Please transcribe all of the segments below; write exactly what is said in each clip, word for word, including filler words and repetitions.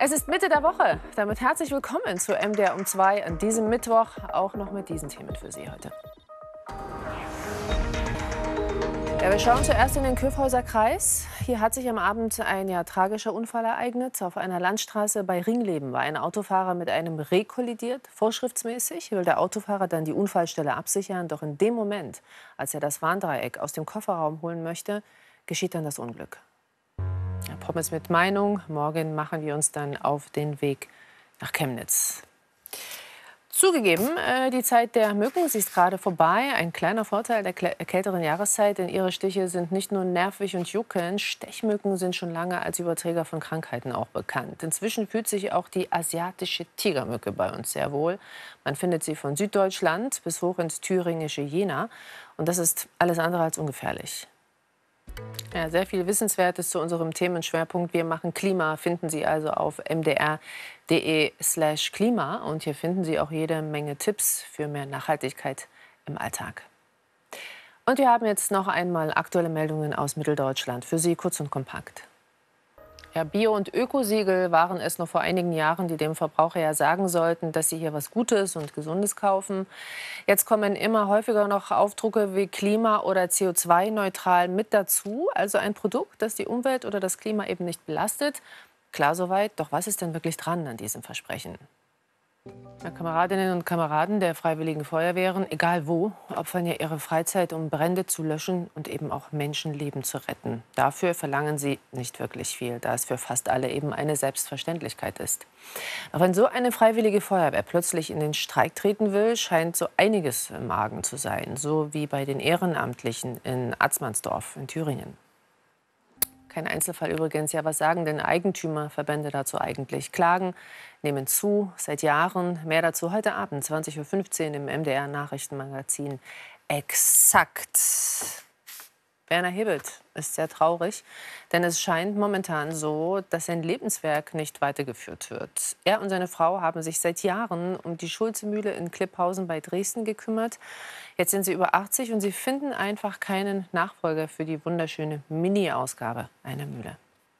Es ist Mitte der Woche. Damit herzlich willkommen zu M D R um zwei an diesem Mittwoch. Auch noch mit diesen Themen für Sie heute. Ja, wir schauen zuerst in den Kyffhäuser Kreis. Hier hat sich am Abend ein ja, tragischer Unfall ereignet. Auf einer Landstraße bei Ringleben war ein Autofahrer mit einem Reh kollidiert. Vorschriftsmäßig will der Autofahrer dann die Unfallstelle absichern. Doch in dem Moment, als er das Warndreieck aus dem Kofferraum holen möchte, geschieht dann das Unglück. Ja, Pommes mit Meinung. Morgen machen wir uns dann auf den Weg nach Chemnitz. Zugegeben, äh, die Zeit der Mücken, sie ist gerade vorbei. Ein kleiner Vorteil der kälteren Jahreszeit, denn ihre Stiche sind nicht nur nervig und jucken. Stechmücken sind schon lange als Überträger von Krankheiten auch bekannt. Inzwischen fühlt sich auch die asiatische Tigermücke bei uns sehr wohl. Man findet sie von Süddeutschland bis hoch ins thüringische Jena. Und das ist alles andere als ungefährlich. Ja, sehr viel Wissenswertes zu unserem Themenschwerpunkt. Wir machen Klima, finden Sie also auf m d r punkt d e slash klima. Und hier finden Sie auch jede Menge Tipps für mehr Nachhaltigkeit im Alltag. Und wir haben jetzt noch einmal aktuelle Meldungen aus Mitteldeutschland. Für Sie kurz und kompakt. Ja, Bio- und Ökosiegel waren es noch vor einigen Jahren, die dem Verbraucher ja sagen sollten, dass sie hier was Gutes und Gesundes kaufen. Jetzt kommen immer häufiger noch Aufdrucke wie klima- oder C O zwei neutral mit dazu. Also ein Produkt, das die Umwelt oder das Klima eben nicht belastet. Klar soweit, doch was ist denn wirklich dran an diesem Versprechen? Ja, Kameradinnen und Kameraden der Freiwilligen Feuerwehren, egal wo, opfern ja ihre Freizeit, um Brände zu löschen und eben auch Menschenleben zu retten. Dafür verlangen sie nicht wirklich viel, da es für fast alle eben eine Selbstverständlichkeit ist. Doch wenn so eine Freiwillige Feuerwehr plötzlich in den Streik treten will, scheint so einiges im Argen zu sein. So wie bei den Ehrenamtlichen in Atzmannsdorf in Thüringen. Kein Einzelfall übrigens. Ja, was sagen denn Eigentümerverbände dazu eigentlich? Klagen nehmen zu, seit Jahren. Mehr dazu heute Abend, zwanzig Uhr fünfzehn im M D R-Nachrichtenmagazin Exakt. Werner Hebelt ist sehr traurig, denn es scheint momentan so, dass sein Lebenswerk nicht weitergeführt wird. Er und seine Frau haben sich seit Jahren um die Schulze-Mühle in Klipphausen bei Dresden gekümmert. Jetzt sind sie über achtzig und sie finden einfach keinen Nachfolger für die wunderschöne Mini-Ausgabe einer Mühle.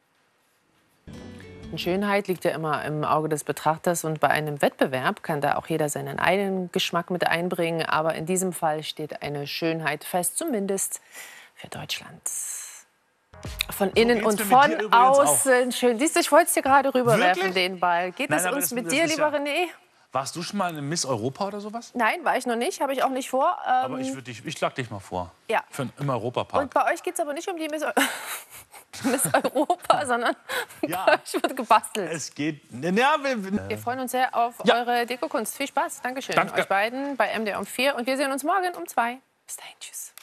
Und Schönheit liegt ja immer im Auge des Betrachters und bei einem Wettbewerb kann da auch jeder seinen eigenen Geschmack mit einbringen. Aber in diesem Fall steht eine Schönheit fest, zumindest für Deutschland. Von innen so und von außen. Auch. Schön. Siehst du, ich wollte es dir gerade rüberwerfen, Wirklich? den Ball. Geht Nein, es uns das, mit das dir, lieber ja René? Warst du schon mal eine Miss Europa oder sowas? Nein, war ich noch nicht, habe ich auch nicht vor. Ähm, aber ich, dich, ich schlag dich mal vor. Ja. Für, Im Europapark. Und bei euch geht es aber nicht um die Miss, Miss Europa, sondern ja. bei euch wird gebastelt. Es geht. Ja, wir, wir freuen uns sehr auf ja. eure Dekokunst. Viel Spaß. Dankeschön. Danke. Euch beiden bei M D R um vier. Und wir sehen uns morgen um zwei. Bis dahin. Tschüss.